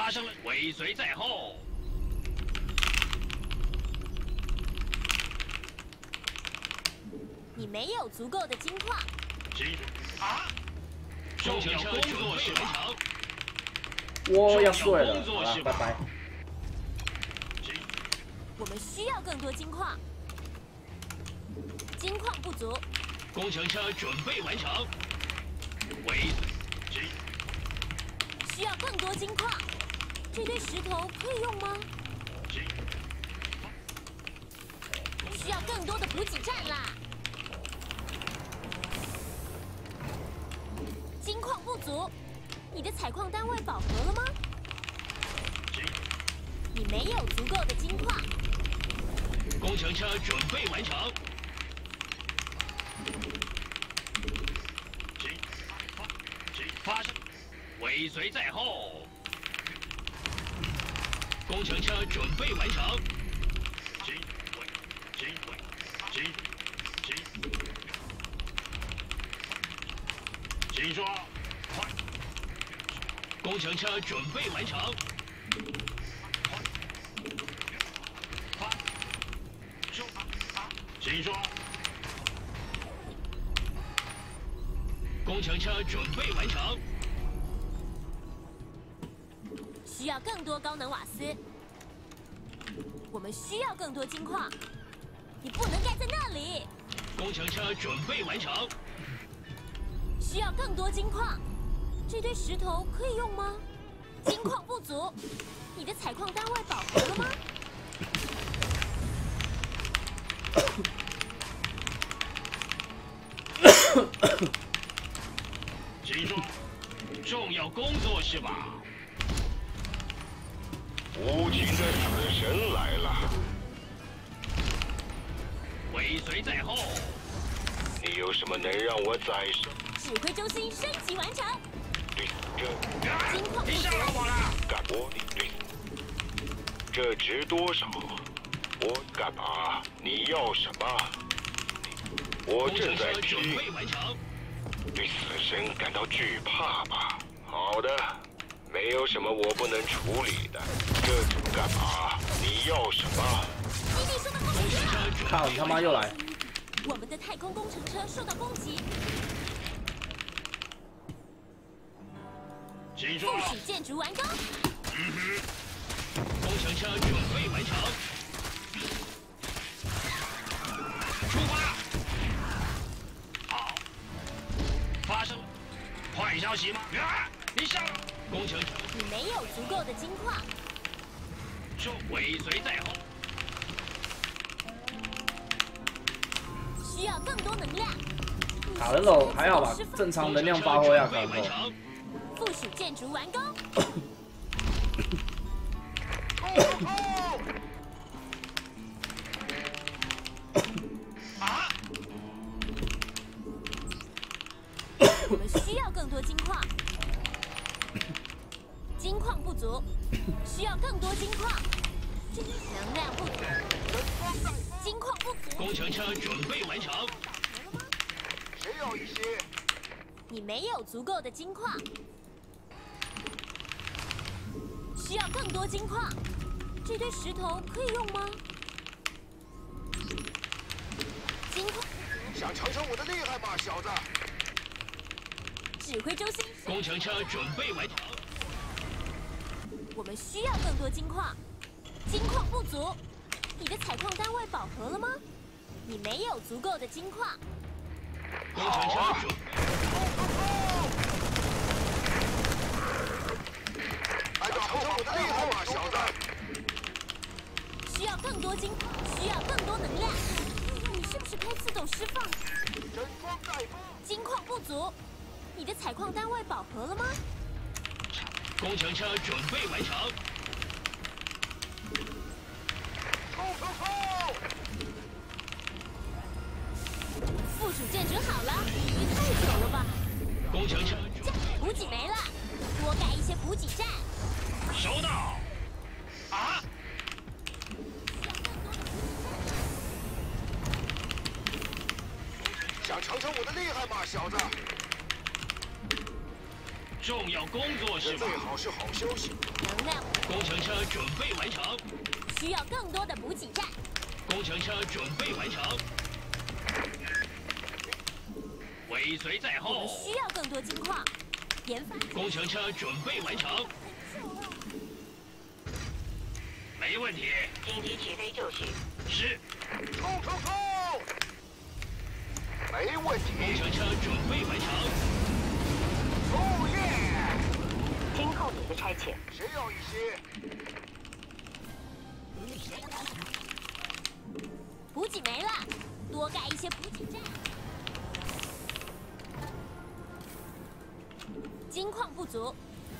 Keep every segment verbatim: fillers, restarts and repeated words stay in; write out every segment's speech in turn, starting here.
发生了，尾随在后。 你没有足够的金矿。 记住啊！重要工作是完成。 我要睡了，好了，拜拜。 我们需要更多金矿。金矿不足。 工程车准备完成。尾随。 需要更多金矿。这堆石头可以用吗？需要更多的补给站啦。金矿不足，你的采矿单位饱和了吗？你没有足够的金矿。 工程车准备完成。发生，尾随在后。工程车准备完成。机会，机会，机机。请说，快！工程车准备完成。快！就啊，请说。工程车准备完成。 需要更多高能瓦斯。我们需要更多金矿。你不能盖在那里。 工程车准备完成。 需要更多金矿。这堆石头可以用吗？金矿不足。你的采矿单位饱和了吗？ 请说，重要工作是吧？ 无情的死神来了， 尾随在后。 你有什么能让我宰杀？ 指挥中心升级完成。 对，这金矿不足。 干我对，这值多少？我干嘛？你要什么？我正在批。对死神感到惧怕吧？好的。没有什么我不能处理的，这干嘛？你要什么？ 靠！你他妈又来！ 我们的太空工程车受到攻击。附属建筑完工。 嗯哼。工程车准备完成。出发。好。发生坏消息吗？啊！你上。工程车， 你没有足够的金矿。 就尾随在后。 需要更多能量。 卡人楼还好吧？正常能量发挥啊，卡人楼。 附属建筑完工。 啊！ 我们需要更多金矿。金矿不足，需要更多金矿。能量不足，金矿不足。 工程车准备完成。 谁要一些？ 你没有足够的金矿，需要更多金矿。这堆石头可以用吗？金矿。 想尝尝我的厉害吗，小子？ 指挥中心。 工程车准备完成。 我们需要更多金矿，金矿不足。你的采矿单位饱和了吗？你没有足够的金矿。 工程车准备。 按照尝尝我的厉害吗，小子？ 需要更多金矿，需要更多能量。你是不是开自动释放？ 整装待发。 金矿不足。你的采矿单位饱和了吗？ 工程车准备完成。 冲冲冲！ 附属建筑好了，也太久了吧？ 工程车补给没了，多盖一些补给站。 收到。啊！ 想尝尝我的厉害吗，小子？ 重要工作是这最好是好消息。 能量工程车准备完成， 需要更多的补给站。 工程车准备完成，尾随在我们后。 需要更多金矿。研发工程车准备完成，没问题。 紧急起飞就绪。 是， 冲冲冲！没问题。 工程车准备完成， 哦耶！ 听候你的差遣。 谁要一些？ 补给没了，多盖一些补给站。金矿不足，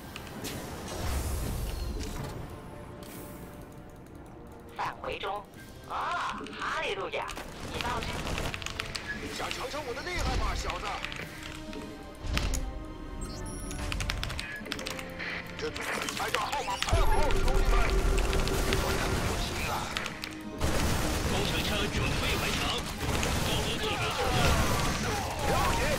返回中。啊，哈利路亚！你到这。 想尝尝我的厉害吗，小子？这按照号码排好，兄弟们！我等不及了。 工程车准备完成， 紧急起飞就绪。 了解。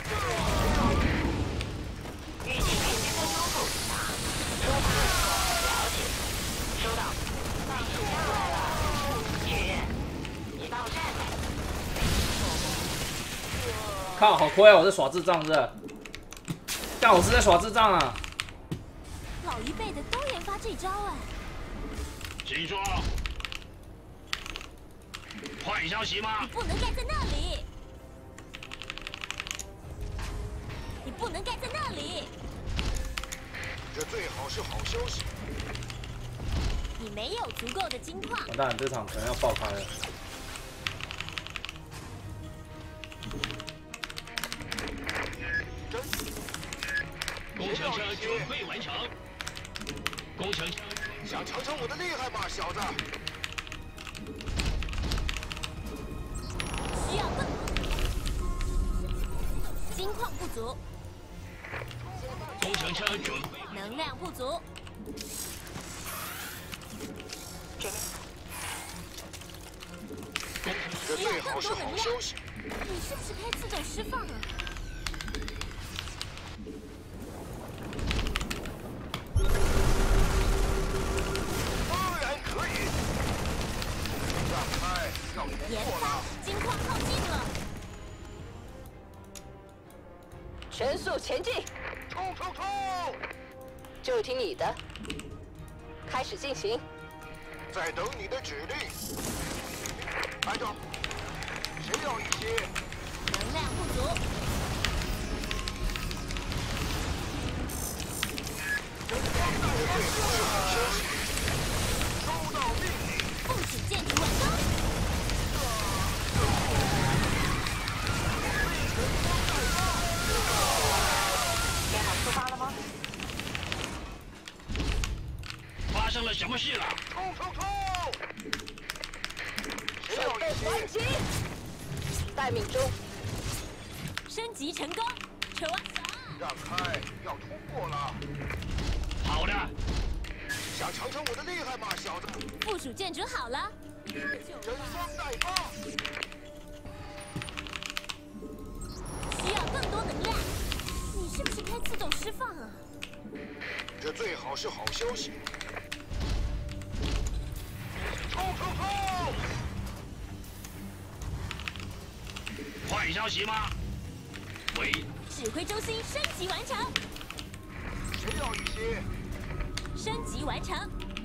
预计每十分钟后抵达。出发。了解。收到。你下来了。确认。你到站了。 靠，好亏啊！我在耍智障是不是？但我是在耍智障啊！ 老一辈的都研发这招哎。 请说。坏消息吗你？不能盖在那里，你不能盖在那里， 这最好是好消息。 你没有足够的金矿。 完蛋，这场可能要爆开了。 真工程车准备完成，工程车想尝尝我的厉害吗，小子？ 需要更金矿不足， 工程车准备能量不足， 这最好是好消息。 你是不是该自动释放啊？ 当然可以。让开，要突研发破了。 金矿靠近了， 全速前进， 冲冲冲！ 就听你的，开始进行。 在等你的指令。按照。谁要一些？ 能量不足， 这最好是好消息。收到命令。 部署建筑完工。 编好出发了吗？ 发生了什么事了？ 冲冲冲！谁要准备一还些？ 击，待命中。 升级成功，扯完绳。 让开，要突破了。 好的， 想尝尝我的厉害吗，小子？ 部署建筑好了， 人双待发。 需要更多能量。你是不是该自动释放啊？ 这最好是好消息。冲冲冲！ 坏消息吗？喂， 指挥中心升级完成， 谁要一些？ 升级完成。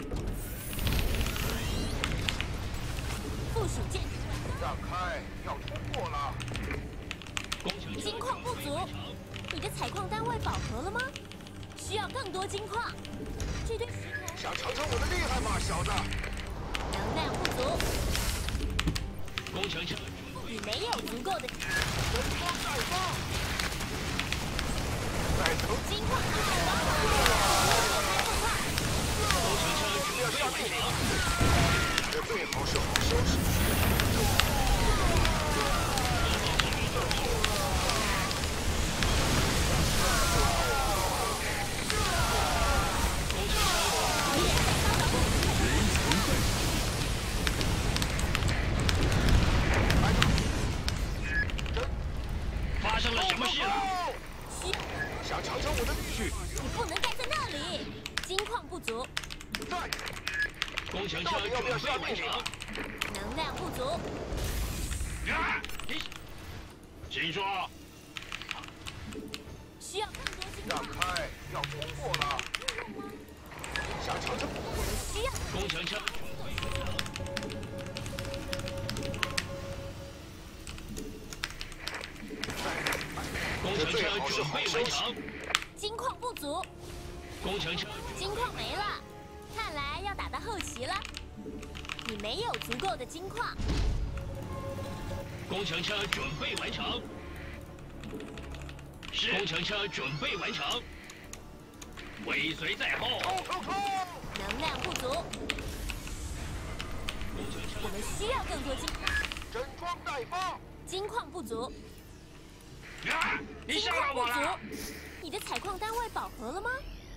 部署建筑完工， 让开，要突破了。 工程车金矿不足，你的采矿单位饱和了吗？需要更多金矿。这堆石头想尝尝我的厉害吗，小子？ 能量不足， 工程车你没有足够的人双待发。在等金矿还好吗？ 工程车准备完成， 这最好是好消息。 发生了什么事了？ 想想尝尝我的血？ 你不能待在那里，金矿不足， 在。 工程车到底要不要下准备完命令？ 成。 能量不足， 啊！你，请说。 需要更多金让矿。 开，要通过了。想尝尝？ 我们需要工程车工程车准备完成。 金矿不足， 工程车金矿没了，看来要打到后期了。你没有足够的金矿， 工程车准备完成。是。工程车准备完成。尾随在后。 冲冲冲！ 能量不足， 工程车我们需要更多金整装待发。 金矿不足， 啊！你金吓到矿不足我了。。 你的采矿单位饱和了吗？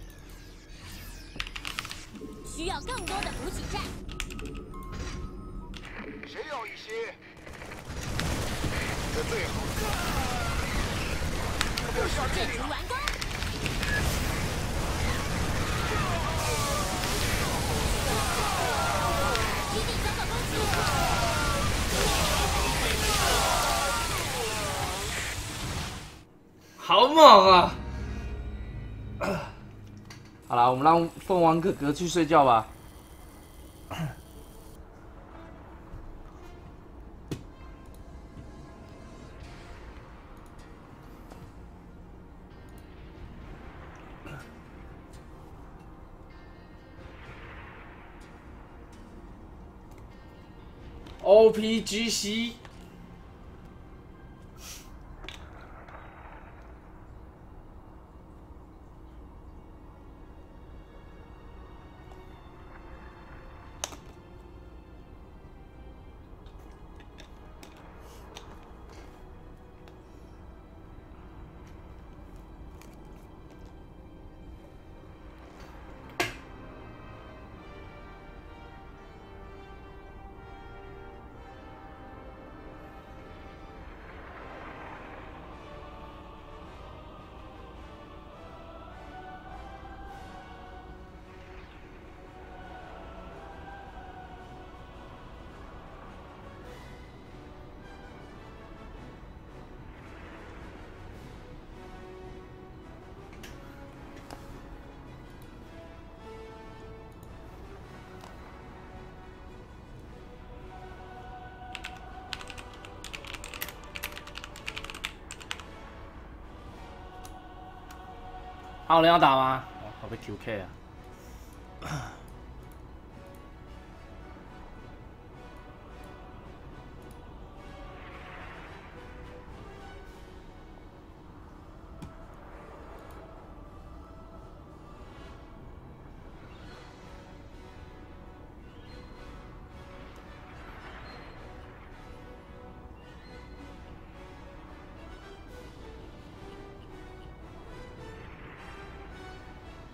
需要更多的补给站。 谁要一些？这最好。要不要下命令？ 建筑完工。基地遭到攻击。 好猛啊！好了，我们让凤凰哥哥去睡觉吧。O P G C。还有人要打吗？我被 Q K 啊！